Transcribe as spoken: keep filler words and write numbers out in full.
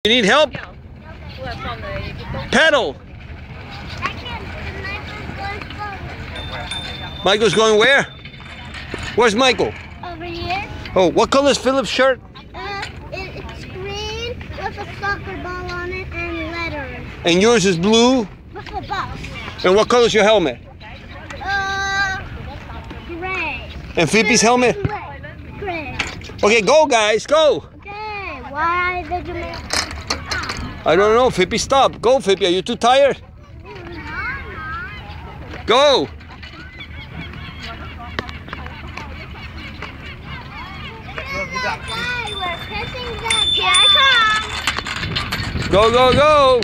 You need help? Pedal. Michael's going where? Where's Michael? Over here. Oh, what color is Philip's shirt? Uh, it, it's green with a soccer ball on it and letters. And yours is blue? With a bus. And what color is your helmet? Uh, gray. And Phoebe's helmet? Gray. Gray. Okay, go guys, go. Okay, why did you make... I don't know, Phoebe, stop. Go, Phoebe, are you too tired? Go. We're kissing the... Here I come. Go, go, go.